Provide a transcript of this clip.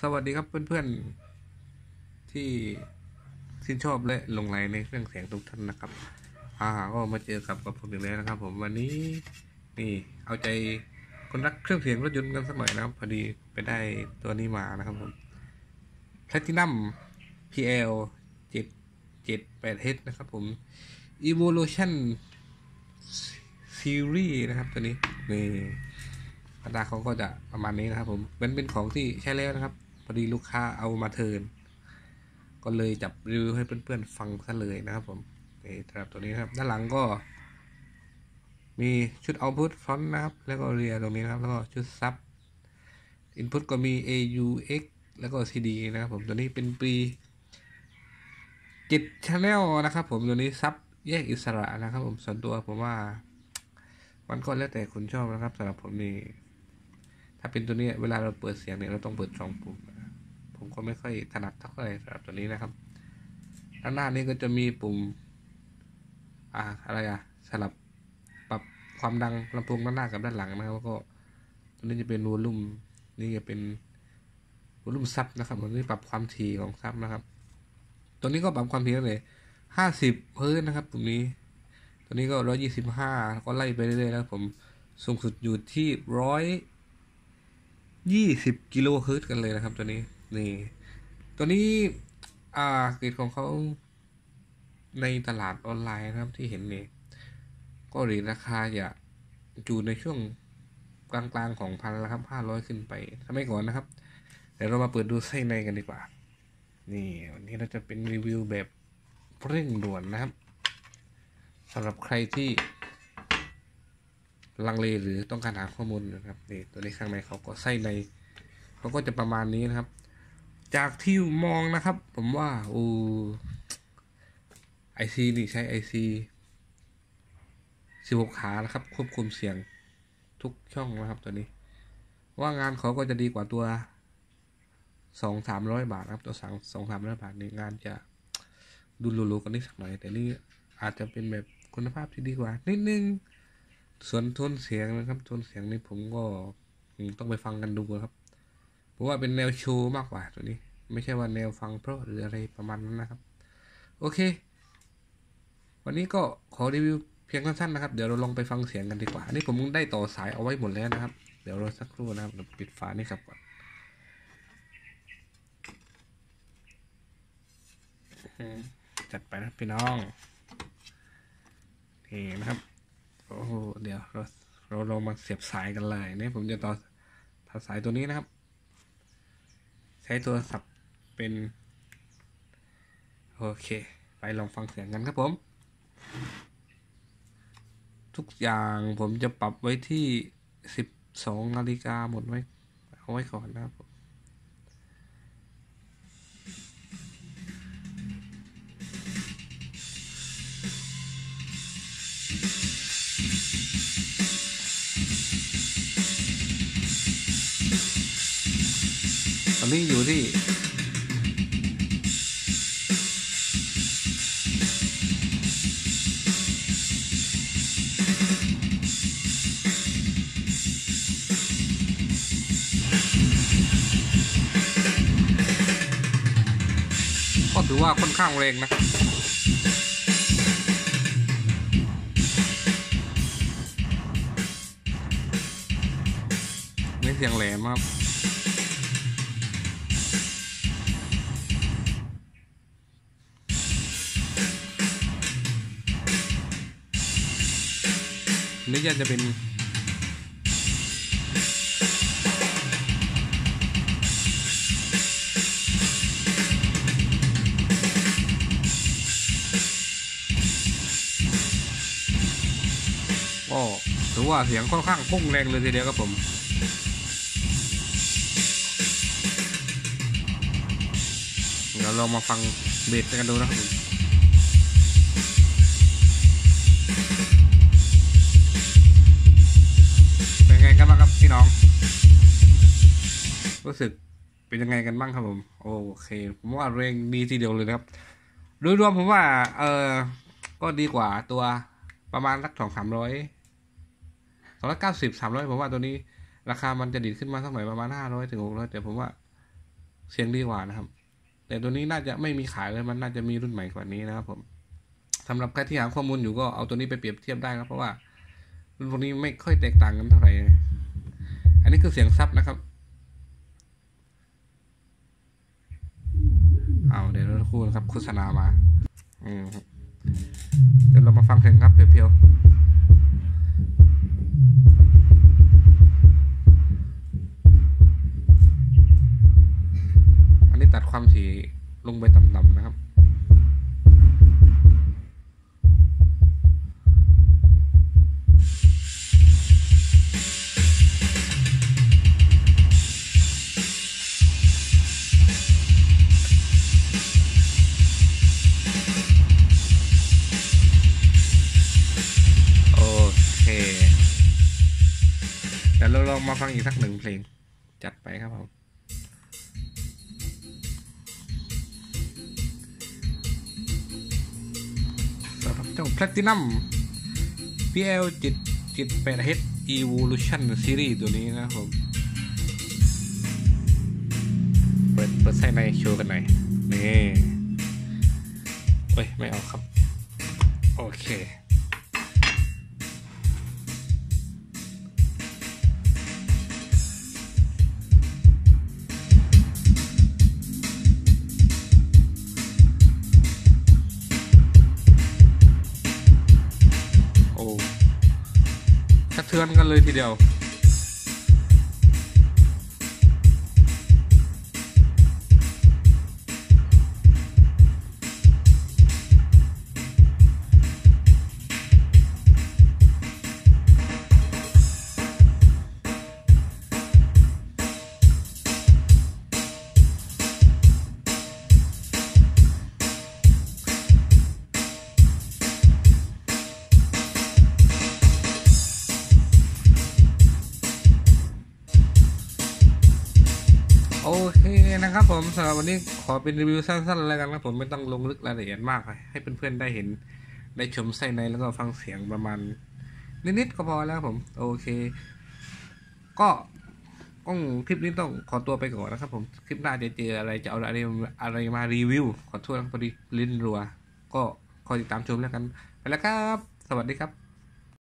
สวัสดีครับเพื่อนๆที่ชื่นชอบและหลงใหลในเครื่องเสียงทุกท่านนะครับก็มาเจอกับผมอีกแล้วนะครับผมวันนี้นี่เอาใจคนรักเครื่องเสียงรถยนต์กันสักหน่อยนะครับพอดีไปได้ตัวนี้มานะครับผม Platinum PL 778H นะครับผม Evolution Series นะครับตัวนี้นี่ราคาเขาก็จะประมาณนี้นะครับผมเป็นของที่ใช้แล้วนะครับพอดีลูกค้าเอามาเทิร์นก็เลยจับรีวิวให้เพื่อนๆฟังซะเลยนะครับผมนี่สำหรับตัวนี้นะครับด้านหลังก็มีชุด output front นะครับแล้วก็เรียตรงนี้นะครับแล้วก็ชุดซับ input ก็มี AUX แล้วก็ CD นะครับผมตัวนี้เป็นปี7 channel นะครับผมตัวนี้ซับแยกอิสระนะครับผมส่วนตัวผมว่ามันก็แล้วแต่คุณชอบนะครับสำหรับผมนี่ถ้าเป็นตัวนี้เวลาเราเปิดเสียงเนี่ยเราต้องเปิด2 ปุ่มผมก็ไม่ค่อยถนัดเท่าไหร่สำหรับตัวนี้นะครับด้านหน้านี้ก็จะมีปุ่มอะไรสลับปรับความดังลำโพงด้านหน้ากับด้านหลังนะครับแล้วก็ตัวนี้จะเป็นวอลลุ่มนี่จะเป็นวอลลุ่มซับนะครับตัวนี้ปรับความถี่ของซับนะครับตัวนี้ก็ปรับความถี่เลย50 เฮิร์ตซ์นะครับตรงนี้ตัวนี้ก็125ก็ไล่ไปเรื่อยๆแล้วผมสูงสุดอยู่ที่120 กิโลเฮิรตซ์กันเลยนะครับตัวนี้นี่ตัวนี้เกรดของเขาในตลาดออนไลน์นะครับที่เห็นนี่ก็เรทราคาจะอยู่ในช่วงกลางๆของพันแล้วครับ500ขึ้นไปถ้าไม่ก่อนนะครับเดี๋ยวเรามาเปิดดูไส้ในกันดีกว่านี่วันนี้เราจะเป็นรีวิวแบบเร่งด่วนนะครับสำหรับใครที่ลังเลหรือต้องการหาข้อมูลนะครับนี่ตัวนี้ข้างในเขาก็ไส้ในเขาก็จะประมาณนี้นะครับจากที่มองนะครับผมว่าIC นี่ใช้ IC 16 ขานะครับควบคุมเสียงทุกช่องนะครับตัวนี้ว่างานเขาก็จะดีกว่าตัว200-300 บาทครับตัว200-300 บาทนี่งานจะดูหรูๆกันนิดสักหน่อยแต่นี่อาจจะเป็นแบบคุณภาพที่ดีกว่านิดนึงส่วนโทนเสียงนะครับโทนเสียงนี่ผมก็ต้องไปฟังกันดูครับเพราะว่าเป็นแนวโชว์มากกว่าตัวนี้ไม่ใช่ว่าแนวฟังเพราะหรืออะไรประมาณนั้นนะครับโอเควันนี้ก็ขอรีวิวเพียงสั้นๆนะครับเดี๋ยวเราลองไปฟังเสียงกันดีกว่าอันนี้ผมได้ต่อสายเอาไว้หมดแล้วนะครับเดี๋ยวรอสักครู่นะครับเดี๋ยวปิดฝานี่ครับก่อนจัดไปนะพี่น้องนี่นะครับโอ้โหเดี๋ยวเราลองมาเสียบสายกันเลยนี่ผมจะต่อสายตัวนี้นะครับใช้โทรศัพท์เป็นโอเคไปลองฟังเสียงกันครับผมทุกอย่างผมจะปรับไว้ที่12 นาฬิกาหมดไว้เอาไว้ก่อนนะครับผมตอนนี้อยู่ที่ก็ถือว่าค่อนข้างแรงนะไม่เสียงแหลมครับนี่จะเป็นก็ถือว่าเสียงค่อนข้างพุ่งแรงเลยทีเดียวครับผมเดี๋ยวเรามาฟังเบสกันดูนะครับเป็นไงกันบ้างครับพี่น้องรู้สึกเป็นยังไงกันบ้างครับผมโอเคผมว่าแรงดีทีเดียวเลยนะครับโดยรวมผมว่าก็ดีกว่าตัวประมาณสัก290-300ผมว่าตัวนี้ราคามันจะดีขึ้นมาสักหน่อยประมาณ500-600แต่ผมว่าเสียงดีกว่านะครับแต่ตัวนี้น่าจะไม่มีขายเลยมันน่าจะมีรุ่นใหม่กว่านี้นะครับผมสำหรับใครที่หาข้อมูลอยู่ก็เอาตัวนี้ไปเปรียบเทียบได้ครับเพราะว่ารุ่นพวกนี้ไม่ค่อยแตกต่างกันเท่าไหร่อันนี้คือเสียงซับนะครับเอาเดี๋ยวเราคู่นะครับโฆษณามาเดี๋ยวเรามาฟังเพลงครับเพียวๆอันนี้ตัดความถี่ลงไปต่ำๆนะครับเดี๋ยวเราลองมาฟังอีกสัก1 เพลงจัดไปครับผมสำหรับเจ้า Platinum PL 778H Evolution Series ตัวนี้นะครับผมเปิดไส้ในโชว์กันหน่อยนี่เฮ้ยไม่เอาครับโอเคสะเทือนกันเลยทีเดียวโอเคนะครับผมสำหรับวันนี้ขอเป็นรีวิวสั้นๆแล้วกันนะผมไม่ต้องลงลึกรายละเอียดมากให้เพื่อนๆได้เห็นได้ชมไส้ในแล้วก็ฟังเสียงประมาณนิดๆก็พอแล้วผมโอเคก็คลิปนี้ต้องขอตัวไปก่อนนะครับผมคลิปหน้าจะเจออะไรจะเอาอะไรมารีวิวขอโทษนะพอดีลิ้นรัวก็คอยติดตามชมแล้วกันไปแล้วครับสวัสดีครับ